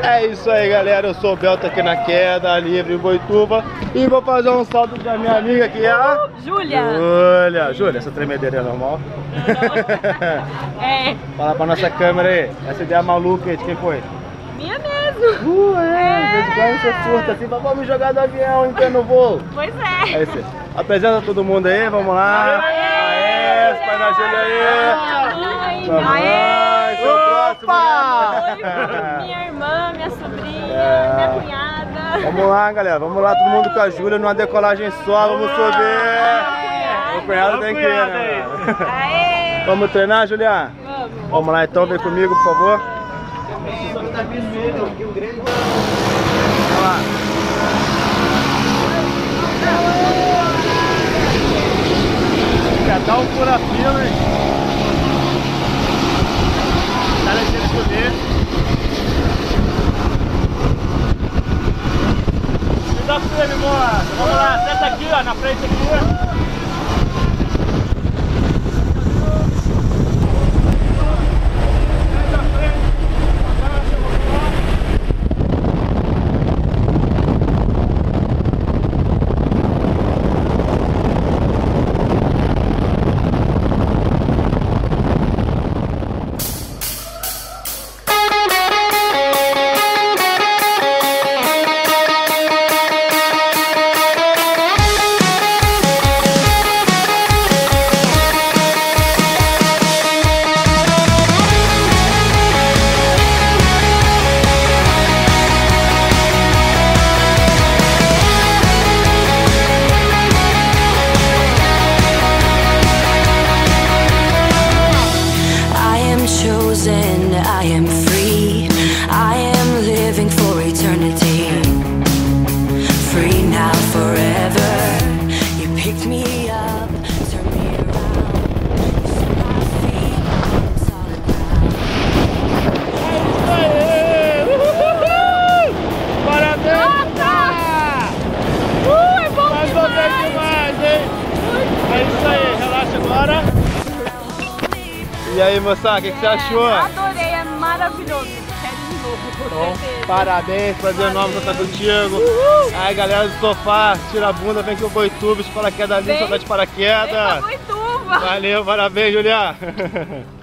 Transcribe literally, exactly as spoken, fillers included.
É isso aí, galera. Eu sou o Bel, tá aqui na queda, livre em Boituva. E vou fazer um salto da minha amiga que é a... Júlia. Júlia. Júlia, essa tremedeira é normal? É. Fala pra nossa câmera aí. Essa ideia maluca aí, de quem foi? Minha mesmo. Uh, é. De vez em quando você surta assim, vamos me jogar do avião em pleno voo. Pois é. É isso aí. Apresenta todo mundo aí, vamos lá. Aê, os pais da Júlia aí. Aê. Seu próximo. Oi, minha irmã, minha sobrinha, É. minha cunhada. Vamos lá, galera. Vamos lá, todo mundo com a Júlia numa decolagem só. Vamos subir. O cunhado tem que ir, né? Aê. Vamos treinar, Julia? Vamos. Vamos lá então, vem comigo, por favor. Olha lá. Dá um fura-fila, hein? Dá leite de comer. Me dá firme, moça. Vamos lá, senta aqui, ó, na frente aqui. I am free, I am living for eternity. Free now, forever. You picked me up, turned me around. You set my feet on solid ground. Parabéns! Uh, é bom Mas você é demais, hein? É isso aí, relaxa agora. E aí, moça, o que, que você achou? Adorei, é maravilhoso. Quero de novo, com certeza. Parabéns, prazer enorme estar contigo. Uhul. Aí, galera do sofá, tira a bunda, vem aqui o Boituva, de paraquedas ali, só vai de paraquedas. Vem pra Boituva. Valeu, parabéns, Julia.